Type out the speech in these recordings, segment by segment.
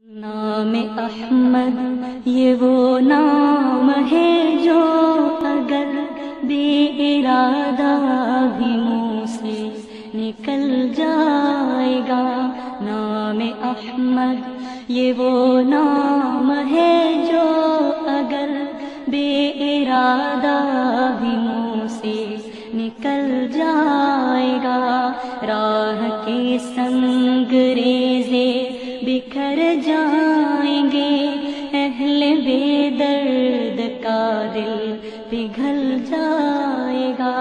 نام احمد یہ وہ نام ہے جو اگر بے ارادہ بھی منہ سے نکل جائے گا۔ نام احمد یہ وہ نام ہے جو اگر بے ارادہ بھی منہ سے نکل جائے گا۔ راہ کے سنگ ریزے بکھر جائیں گے، اہل بے درد کا دل پگھل جائے گا۔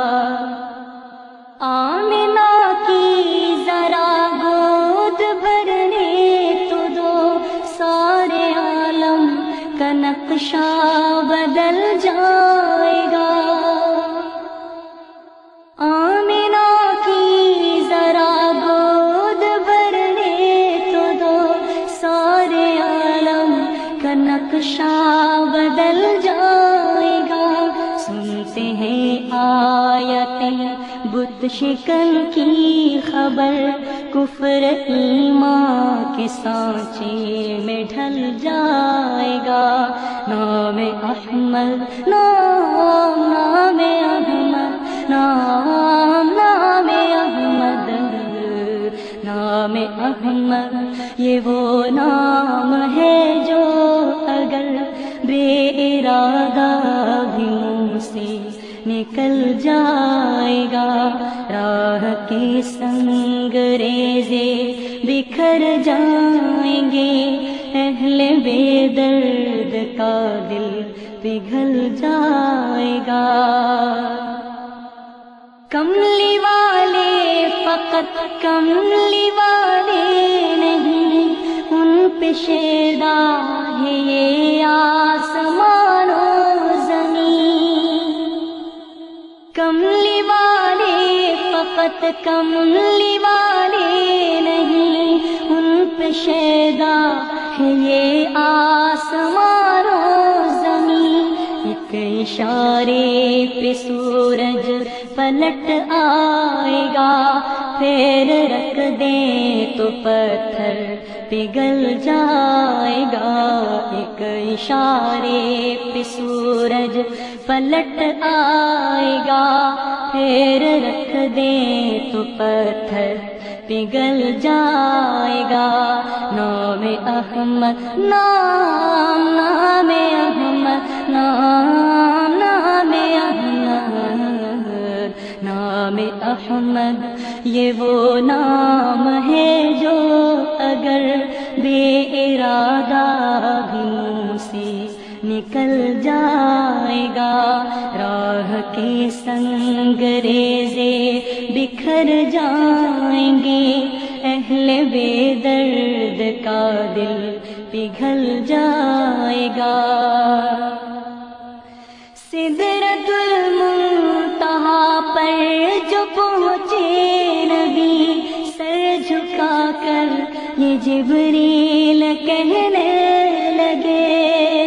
آمنہ کی ذرا گود بھرنے تو دو، سارے عالم کا نقشہ بدل جائے گا۔ آمنہ کی ذرا گود بھرنے تو دو، سارے عالم کا نقشہ بدل جائے گا۔ سنتے ہیں آیتیں بت شکن کی خبر، کفر ایمان کے سانچے میں ڈھل جائے گا۔ نام احمد نام نام احمد نام نام احمد نام احمد یہ وہ نام ہے جو اگر بے ارادہ بھی منہ سے نکل جائے گا۔ راہ کے سنگ ریزے بکھر جائیں گے، اہل بے درد کا دل پگھل جائے گا۔ کملی والے فقط کملی والے نہیں، ان پہ شیدا ہے یہ آسمان و زمین۔ کملی والے فقط کملی والے نہیں، ان پہ شیدا ہے یہ آسمان و زمین۔ ایک اشارے پہ سورج پلٹ آئے گا، پیر رکھ دیں تو پتھر پگھل جائے گا۔ ایک اشارے پہ سورج پلٹ آئے گا، پیر رکھ دیں تو پتھر پگھل جائے گا۔ نام احمد نام نام احمد نام نام احمد نام احمد یہ وہ نام ہے جو اگر بے ارادہ بھی منہ سے نکل جائے گا۔ راہ کے سنگ ریزے بکھر جائیں گے، اہل بے درد کا دل پگھل جائے گا۔ سدرۃ المنتہا پر جو پہنچے نبی، سر جھکا کر یہ جبریل کہنے لگے۔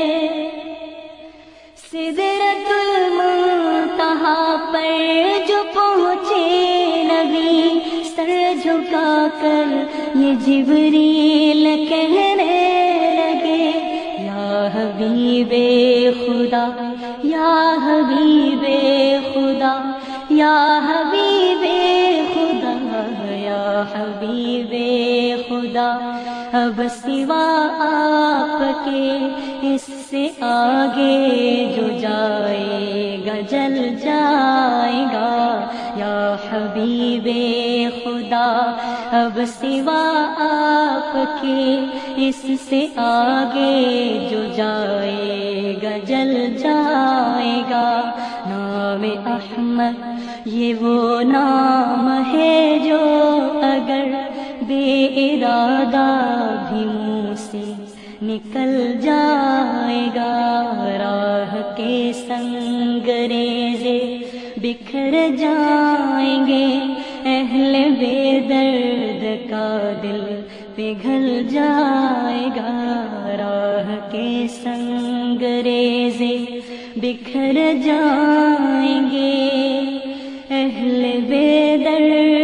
سدرۃ المنتہا پر جو پہنچے نبی، سر جھکا کر یہ جبریل کہنے لگے۔ یا حبیب خدا یا حبیب خدا یا حبیب خدا یا حبیب خدا، اب سوا آپ کے اس سے آگے جو جائے گا جل جائے گا۔ یا حبیب خدا اب سوا آپ کے اس سے آگے جو جائے گا جل جائے گا۔ نام احمد یہ وہ نام ہے جو اگر بے ارادہ بھی منہ سے نکل جائے گا۔ راہ کے سنگ ریزے بکھر جائیں گے، اہل بے درد کا دل پگھل جائے گا۔ راہ کے سنگ ریزے بکھر جائیں گے، اہل بے درد